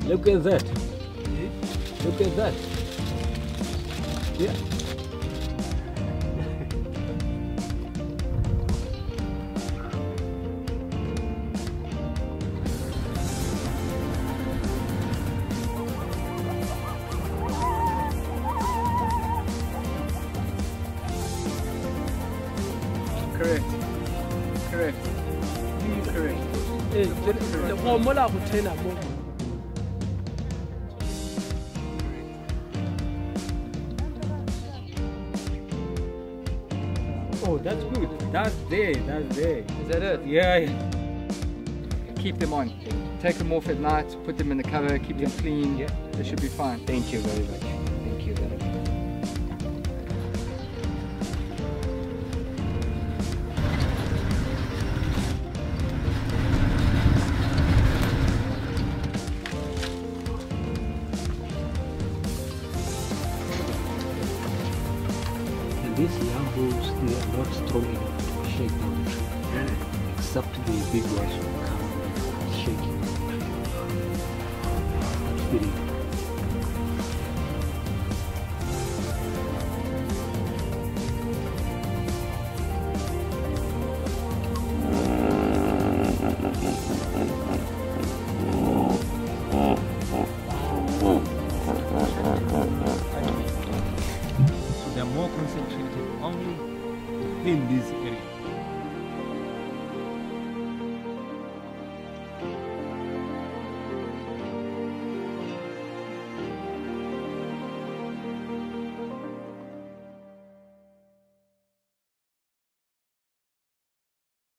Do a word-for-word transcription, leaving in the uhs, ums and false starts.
Look at that. Look at that. Yeah. Correct. Correct. Correct. Eh, le go mola go tena mo. Oh, that's good. That's there. That's there. Is that it? Yeah. Keep them on. Take them off at night, put them in the cover, keep them clean. Yeah. They should be fine. Thank you very much. Thank you very much. And these young bulls, they are not strong enough to shake down the tree. Really? Except the big ones will come and shake it. That's feeding. So they are more concentrated only within these